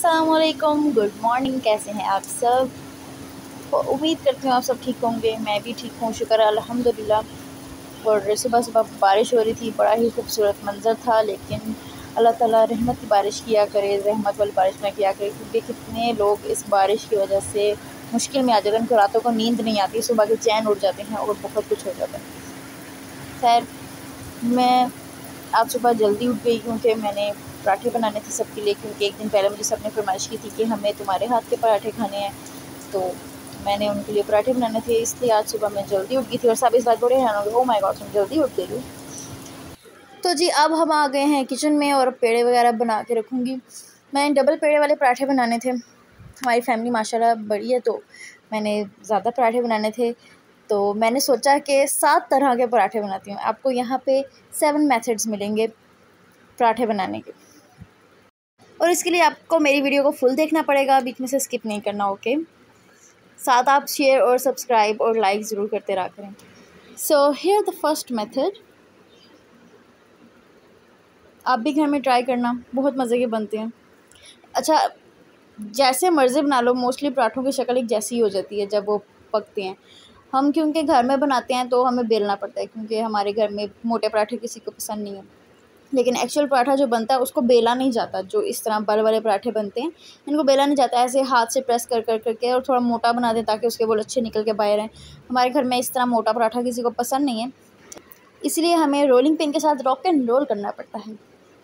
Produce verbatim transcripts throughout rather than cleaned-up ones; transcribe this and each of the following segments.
अस्सलामुअलैकुम, good morning. कैसे हैं आप सब? तो उम्मीद करती हूँ आप सब ठीक होंगे। मैं भी ठीक हूँ, शुक्र है अल्हम्दुलिल्लाह। और सुबह सुबह बारिश हो रही थी, बड़ा ही खूबसूरत मंज़र था। लेकिन अल्लाह ताला रहमत की बारिश किया करे, रहमत वाली बारिश ना किया करे, क्योंकि कितने लोग इस बारिश की वजह से मुश्किल में आ जाते हैं। उनको रातों को नींद नहीं आती, सुबह के चैन उड़ जाते हैं और बहुत कुछ हो जाता है। खैर, मैं आज सुबह जल्दी उठ गई क्योंकि मैंने पराठे बनाने थे सबके लिए, क्योंकि एक दिन पहले मुझे सबने फरमाइश की थी कि हमें तुम्हारे हाथ के पराठे खाने हैं। तो मैंने उनके लिए पराठे बनाने थे, इसलिए आज सुबह मैं जल्दी उठ गई थी। और सब इस बात बड़े हैरान हो गए, ओह माय गॉड, तुम जल्दी उठ गई हो। तो जी अब हम आ गए हैं किचन में और पेड़े वगैरह बना के रखूँगी। मैंने डबल पेड़े वाले पराठे बनाने थे। हमारी फैमिली माशाल्लाह बड़ी है, तो मैंने ज़्यादा पराठे बनाने थे। तो मैंने सोचा कि सात तरह के पराठे बनाती हूँ। आपको यहाँ पे सेवन मेथड्स मिलेंगे पराठे बनाने के, और इसके लिए आपको मेरी वीडियो को फुल देखना पड़ेगा, बीच में से स्किप नहीं करना, ओके। साथ आप शेयर और सब्सक्राइब और लाइक ज़रूर करते रहा करें। So here the first method, आप भी घर में ट्राई करना, बहुत मज़े के बनते हैं। अच्छा, जैसे मर्ज़ी बना लो, मोस्टली पराठों की शक्ल एक जैसी ही हो जाती है जब वो पकते हैं। हम क्योंकि घर में बनाते हैं तो हमें बेलना पड़ता है, क्योंकि हमारे घर में मोटे पराठे किसी को पसंद नहीं है। लेकिन एक्चुअल पराठा जो बनता है उसको बेला नहीं जाता। जो इस तरह बड़े वाले पराठे बनते हैं इनको बेला नहीं जाता, ऐसे हाथ से प्रेस कर कर करके और थोड़ा मोटा बना दें ताकि उसके बोल अच्छे निकल के बाहर आएँ। हमारे घर में इस तरह मोटा पराठा किसी को पसंद नहीं है, इसलिए हमें रोलिंग पिन के साथ रॉक एंड रोल करना पड़ता है।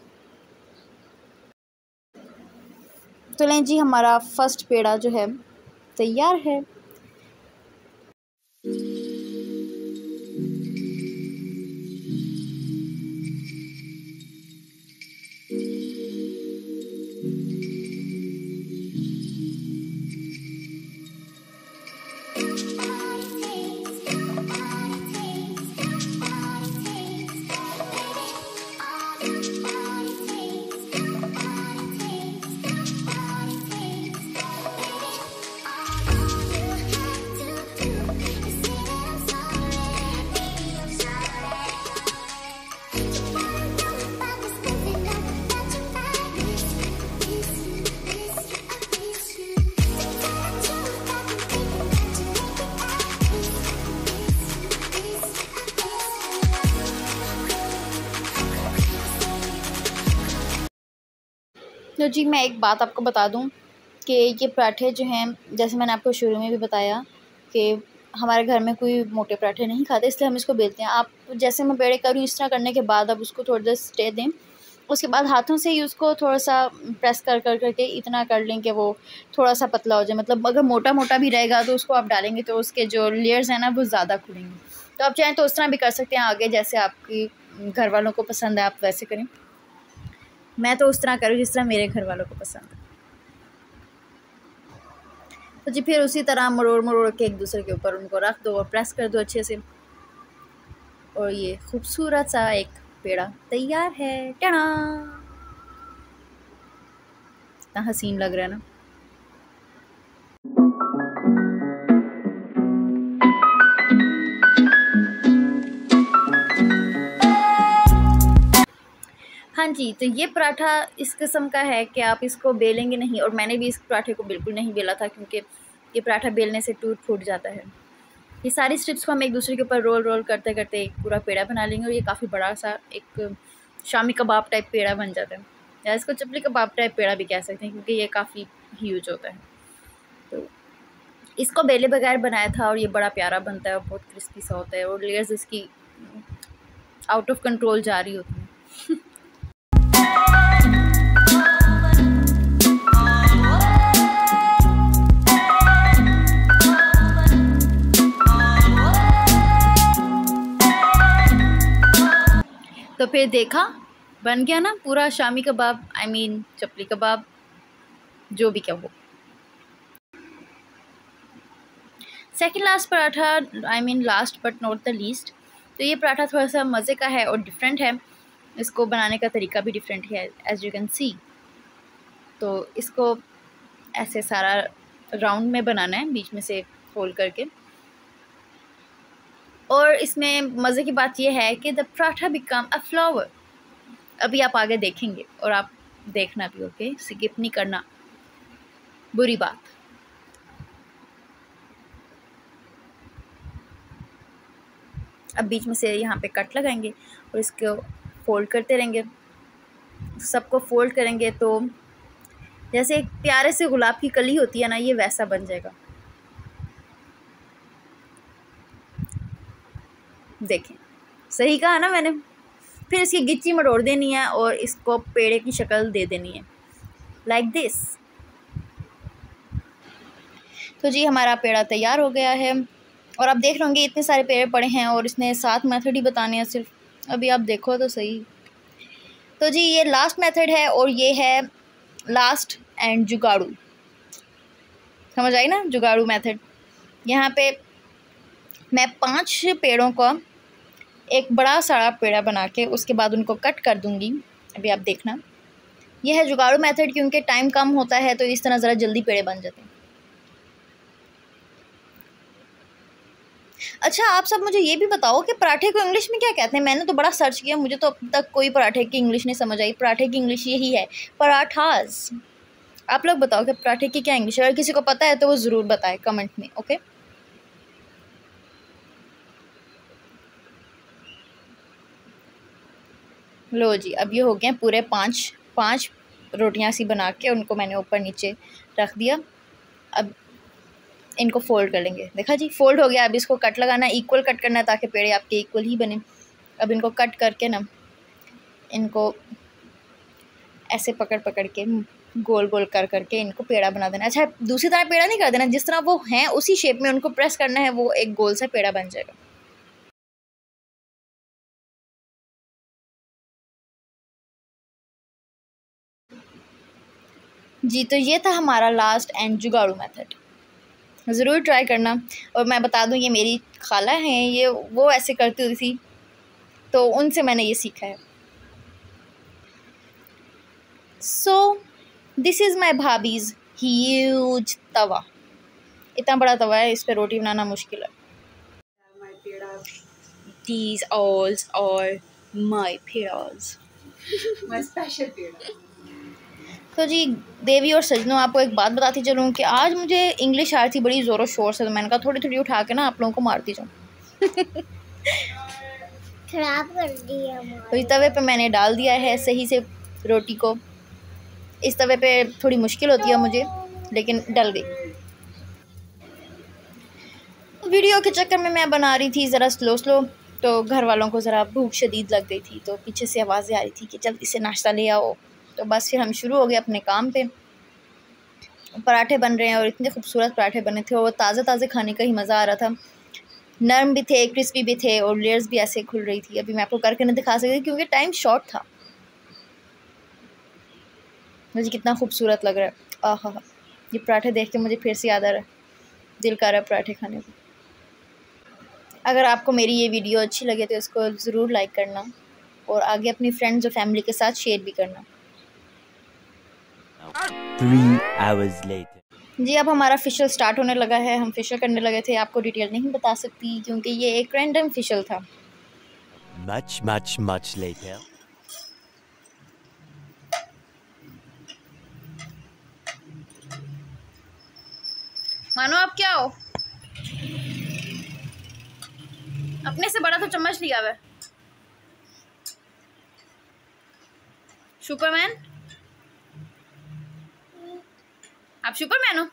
तो लें जी, हमारा फर्स्ट पेड़ा जो है तैयार है। तो जी मैं एक बात आपको बता दूं कि ये पराठे जो हैं, जैसे मैंने आपको शुरू में भी बताया कि हमारे घर में कोई मोटे पराठे नहीं खाते, इसलिए हम इसको बेलते हैं। आप जैसे मैं पेड़े करूँ, इस तरह करने के बाद आप उसको थोड़ी देर स्टे दें। उसके बाद हाथों से ही उसको थोड़ा सा प्रेस कर कर करके इतना कर लें कि वो थोड़ा सा पतला हो जाए। मतलब अगर मोटा मोटा भी रहेगा तो उसको आप डालेंगे तो उसके जो लेयर्स हैं ना वो ज़्यादा खुलेंगे। तो आप चाहें तो उस तरह भी कर सकते हैं, आगे जैसे आपकी घर वालों को पसंद है आप वैसे करें। मैं तो उस तरह करूँ जिस तरह मेरे घर वालों को पसंद है। तो जी फिर उसी तरह मरोड़ मरोड़ के एक दूसरे के ऊपर उनको रख दो और प्रेस कर दो अच्छे से, और ये खूबसूरत सा एक पेड़ा तैयार है। टना, इतना हसीन लग रहा है ना। हाँ जी, तो ये पराठा इस किस्म का है कि आप इसको बेलेंगे नहीं, और मैंने भी इस पराठे को बिल्कुल नहीं बेला था क्योंकि ये पराठा बेलने से टूट फूट जाता है। ये सारी स्ट्रिप्स को हम एक दूसरे के ऊपर रोल रोल करते करते एक पूरा पेड़ा बना लेंगे, और ये काफ़ी बड़ा सा एक शामी कबाब टाइप पेड़ा बन जाता है, या इसको चपली कबाब टाइप पेड़ा भी कह सकते हैं क्योंकि ये काफ़ी ह्यूज होता है। तो इसको बेले बगैर बनाया था और ये बड़ा प्यारा बनता है और बहुत क्रिस्पी सा होता है, और लेयर्स इसकी आउट ऑफ कंट्रोल जा रही होती हैं। तो फिर देखा, बन गया ना पूरा शामी कबाब, आई मीन चपली कबाब, जो भी क्या हो। Second last paratha, I mean last but not the least. तो ये पराठा थोड़ा सा मज़े का है और डिफरेंट है। इसको बनाने का तरीका भी डिफरेंट है, एज यू कैन सी। तो इसको ऐसे सारा राउंड में बनाना है, बीच में से होल करके। और इसमें मज़े की बात यह है कि the paratha become a flower. अभी आप आगे देखेंगे और आप देखना भी, ओके, स्किप नहीं करना। बुरी बात। अब बीच में से यहाँ पे कट लगाएंगे और इसको फोल्ड करते रहेंगे। सबको फोल्ड करेंगे तो जैसे एक प्यारे से गुलाब की कली होती है ना, ये वैसा बन जाएगा। देखें, सही कहा ना मैंने। फिर इसकी गिच्ची मरोड़ देनी है और इसको पेड़े की शक्ल दे देनी है, लाइक दिस। तो जी हमारा पेड़ा तैयार हो गया है और आप देख रहे होंगे इतने सारे पेड़ पड़े हैं और इसने सात मेथड ही बताने हैं सिर्फ। अभी आप देखो तो सही। तो जी ये लास्ट मेथड है और ये है लास्ट एंड जुगाड़ू। समझ आई ना, जुगाड़ू मेथड। यहाँ पे मैं पांच पेड़ों का एक बड़ा सारा पेड़ा बना के उसके बाद उनको कट कर दूंगी। अभी आप देखना, यह है जुगाड़ू मेथड क्योंकि टाइम कम होता है तो इस तरह ज़रा जल्दी पेड़े बन जाते हैं। अच्छा, आप सब मुझे ये भी बताओ कि पराठे को इंग्लिश में क्या कहते हैं? मैंने तो बड़ा सर्च किया, मुझे तो अब तक कोई पराठे की इंग्लिश नहीं समझ आई। पराठे की इंग्लिश यही है, पराठास। आप लोग बताओ कि पराठे की क्या इंग्लिश है? अगर किसी को पता है तो वो ज़रूर बताए कमेंट में। ओके, लो जी, अब ये हो गए पूरे पाँच पाँच रोटियां सी बना के उनको मैंने ऊपर नीचे रख दिया। अब इनको फोल्ड कर लेंगे। देखा जी, फोल्ड हो गया। अब इसको कट लगाना, इक्वल कट करना है ताकि पेड़े आपके इक्वल ही बने। अब इनको कट करके ना, इनको ऐसे पकड़ पकड़ के गोल गोल कर करके इनको पेड़ा बना देना। अच्छा, दूसरी तरह पेड़ा नहीं कर देना, जिस तरह वो हैं उसी शेप में उनको प्रेस करना है, वो एक गोल सा पेड़ा बन जाएगा। जी, तो ये था हमारा लास्ट एंड जुगाड़ू मेथड। ज़रूर ट्राई करना। और मैं बता दूं, ये मेरी खाला हैं, ये वो ऐसे करती हुई थी तो उनसे मैंने ये सीखा है। So this is my bhabhi's huge tawa. इतना बड़ा तवा है, इस पर रोटी बनाना मुश्किल है। These alls are my pedas. My special peda. तो जी देवी और सजनों, आपको एक बात बताती चलूँ कि आज मुझे इंग्लिश आ रही थी बड़ी ज़ोरों शोर से, तो मैंने कहा थोड़ी थोड़ी उठा के ना आप लोगों को मारती जाऊँ। खराब कर दिया। तो इस तवे पे मैंने डाल दिया है सही से रोटी को। इस तवे पे थोड़ी मुश्किल होती है मुझे, लेकिन डल गई। वीडियो के चक्कर में मैं बना रही थी ज़रा स्लो स्लो, तो घर वालों को ज़रा भूख शदीद लग गई थी, तो पीछे से आवाज़ें आ रही थी कि जल्दी से नाश्ता ले आओ। तो बस फिर हम शुरू हो गए अपने काम पे। पराठे बन रहे हैं और इतने खूबसूरत पराठे बने थे और वो ताज़ा ताज़े खाने का ही मज़ा आ रहा था। नरम भी थे, क्रिस्पी भी थे और लेयर्स भी ऐसे खुल रही थी। अभी मैं आपको करके नहीं दिखा सकती क्योंकि टाइम शॉर्ट था। मुझे कितना खूबसूरत लग रहा है। आहा, ये पराठे देख के मुझे फिर से याद आ रहा है, दिल कर रहा है पराठे खाने को। अगर आपको मेरी ये वीडियो अच्छी लगे तो इसको ज़रूर लाइक करना और आगे अपनी फ्रेंड्स और फैमिली के साथ शेयर भी करना। Three hours later. जी, अब हमारा फेशियल स्टार्ट होने लगा है। हम फेशियल करने लगे थे, आपको डिटेल नहीं बता सकती क्योंकि ये एक रैंडम फेशियल था। Much, much, much later. मानो आप क्या हो? अपने से बड़ा तो चम्मच लिया हुआ है। सुपरमैन, आप सुपरमैन हो?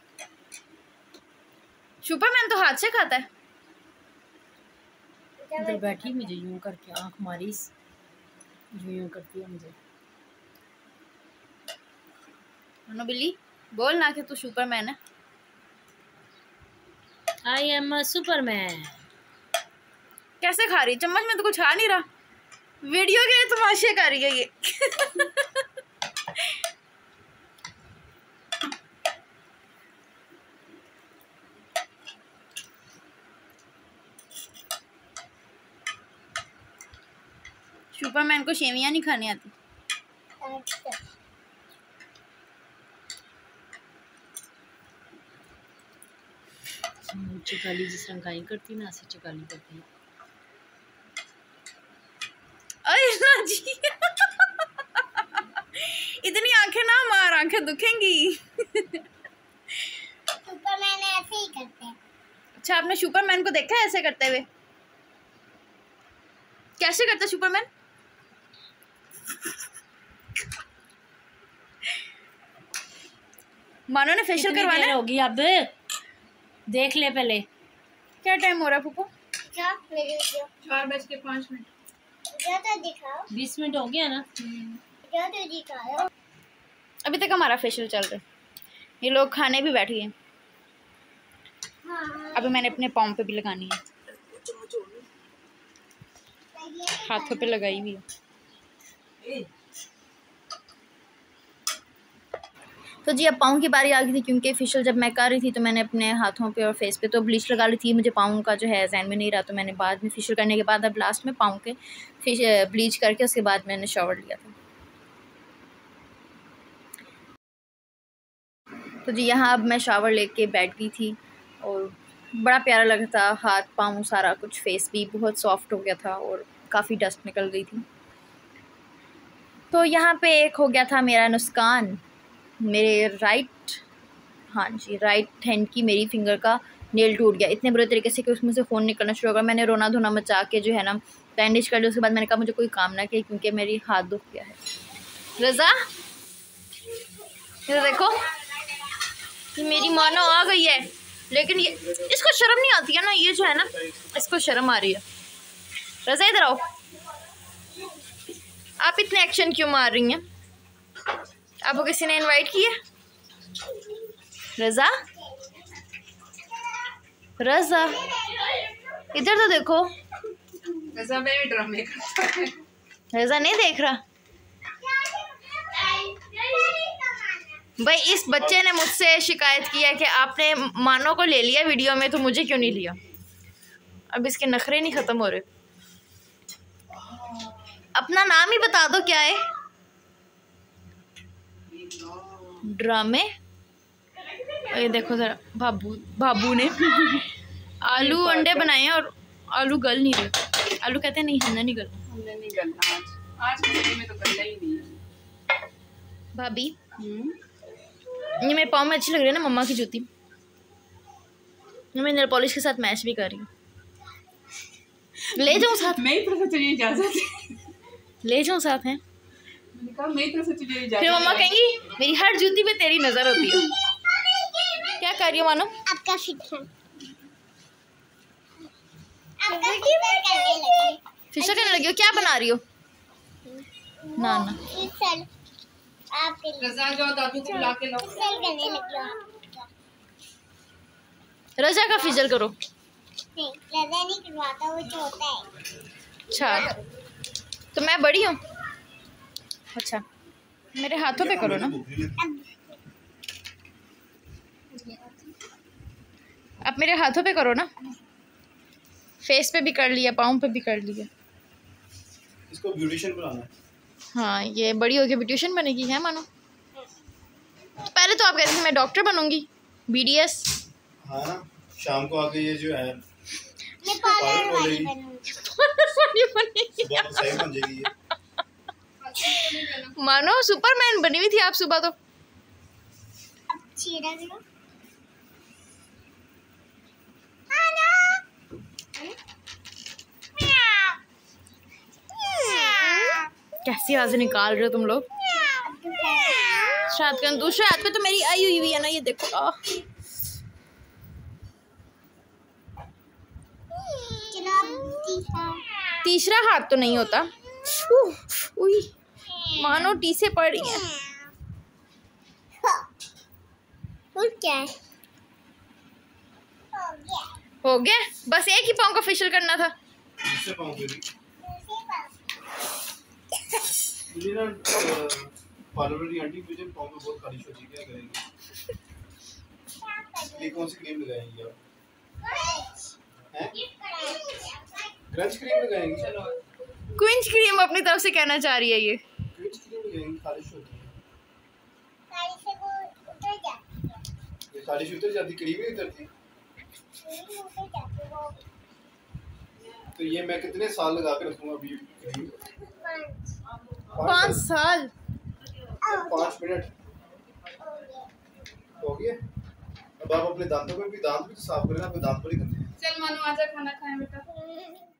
सुपरमैन तो हाथ से खाता है। इधर बैठी मुझे यूं करके आंख मारी, यूं यूं करती है मुझे। मानो बिल्ली, बोल ना कि तू सुपरमैन है। I am a Superman. कैसे खा रही? चम्मच में तो कुछ खा नहीं रहा। वीडियो के तमाशे कर रही है ये। सुपरमैन को शेवियां नहीं खानी आती। चिकाली जिस रंग काई करती ना, ऐसे चिकाली करती है। अरे ना जी। इतनी आंखें ना मार, आंखें दुखेंगी। ऐसे ही करते हैं। अच्छा, आपने सुपरमैन को देखा है ऐसे करते हुए? कैसे करता है सुपरमैन? मानो ने फेशियल कितनी करवाना देर है? होगी अब? देख ले पहले। क्या टाइम हो रहा है फूफू? क्या मेरे जो चार बज के पाँच मिनट। जो तो दिखाओ, बीस मिनट हो गया ना। जो तो दिखाओ। अभी तक हमारा फेशियल चल रहा है। ये लोग खाने भी बैठ गए। हाँ, अभी मैंने अपने पाँव पे भी लगानी है, हाथों पे लगाई हुई है। तो जी अब पाँव की बारी आ गई थी, क्योंकि फेशियल जब मैं कर रही थी तो मैंने अपने हाथों पे और फेस पे तो ब्लीच लगा ली थी। मुझे पाँव का जो है जहन में नहीं रहा, तो मैंने बाद में फेशियल करने के बाद अब लास्ट में पाँव के फिश ब्लीच करके उसके बाद मैंने शावर लिया था। तो जी यहाँ अब मैं शावर लेके बैठ गई थी और बड़ा प्यारा लग रहा था। हाथ पाँव सारा कुछ, फेस भी बहुत सॉफ्ट हो गया था और काफ़ी डस्ट निकल गई थी। तो यहाँ पे एक हो गया था मेरा नुकसान, मेरे राइट, हाँ जी, राइट हैंड की मेरी फिंगर का नेल टूट गया इतने बुरे तरीके से कि उसमें से खून निकलना शुरू हो गया। मैंने रोना धोना मचा के जो है ना बैंडेज कर लिया। उसके बाद मैंने कहा मुझे कोई काम ना किया, क्योंकि मेरी हाथ दुख गया है। रज़ा, ये देखो, ये मेरी मानो आ गई है, लेकिन ये इसको शर्म नहीं आती है ना, ये जो है ना इसको शर्म आ रही है। रज़ा इधर आओ, आप इतने एक्शन क्यों मार रही हैं? आपको किसी ने इनवाइट किया? रज़ा, रज़ा इधर तो देखो। रज़ा में भी ड्रामे करता है। रज़ा नहीं देख रहा। भाई इस बच्चे ने मुझसे शिकायत किया कि आपने मानो को ले लिया वीडियो में, तो मुझे क्यों नहीं लिया? अब इसके नखरे नहीं ख़त्म हो रहे। अपना नाम ही बता दो, क्या है? ड्रामे। ये देखो जरा, बाबू बाबू ने आलू अंडे बनाए हैं और आलू गल नहीं रहे। आलू कहते हैं नहीं, हमने नहीं गल हमने नहीं गलना आज। आज के दिन में तो गलना ही नहीं है। भाभी, हम्म। ये मेरे पाँव में अच्छी लग रही है ना, मम्मा की जूती। मैं नेल पॉलिश के साथ मैच भी कर रही हूँ। ले जाऊँ साथ? मेरी तरफ से तुझे इजाजत है। ले जाऊँ साथ हैं? मैंने कहा मेरी तरफ से तुझे इजाजत फिर मम्मा है। कहेंगी मेरी हर जूती पे तेरी नजर होती है। क्या कर रही हो मानो? आपका फिक्र आपका फिक्र करने लगी। फिशर करने लगी हो? क्या बना रही हो? ना ना, फिक्र आपके लिए रज़ा जाओ दादू को बुला के लाओ। फिक्र करने लगी हो। रजा का फिजल करो। नहीं, लगा नहीं करवाता, वो छोटा है। अच्छा, तो मैं बड़ी हूँ? अच्छा, मेरे हाथों पे करो ना। अब मेरे हाथों पे करो ना। फेस पे भी कर लिया, पाँव पे भी कर लिया। इसको ब्यूटिशियन बनाना है। हाँ, ये बड़ी होके ब्यूटिशियन बनेगी है मानो। तो पहले तो आप कहते थे मैं डॉक्टर बनूंगी, बीडीएस। हाँ ना, शाम को आके ये जो है मैं पार्लर वाली बनूंगी। बनेगी। सुबह तो सही बन जाएगी ये। मानो सुपरमैन बनी हुई थी आप सुबह तो। अब चीरा करो। कैसी आवाजें निकाल रहे हो तुम लोग? शायद कर दूसरे हाथ पे तो मेरी आई हुई है ना, ये देखो। आ। तीसरा हाथ तो नहीं होता। उह, उई, मानो टीसे पड़ रही हैं। क्या है? हो गया, बस एक ही पाँव का फेशियल करना था। इससे पाँव पे भी मुझे ना पार्लर वाली आंटी मुझे पाँव पे बहुत खारिश होती है, क्या करेंगी? ये कौन सी क्रीम लगाएंगी आप? हैं? क्रंच क्रीम लगाएंगी? चलो क्विंच क्रीम अपनी तरफ से कहना चाह रही है ये। क्रंच क्रीम लगाएंगी, खारिश होती है। खारिश से वो उतर जाती है। ये खारिश उतर जाती, क्रीम ही उतरती। क्रीम उतर जाती है वो। तो ये मैं कितने साल लगा के रखूंगा अभी क्रीम? पाँच साल। पाँच मिनट हो गया। अब अब आप अपने दांतों पे भी दांत भी तो साफ करें ना, आपके दांत बड़े गंदे हैं। चल मानो आजा खाना खाएं बेटा।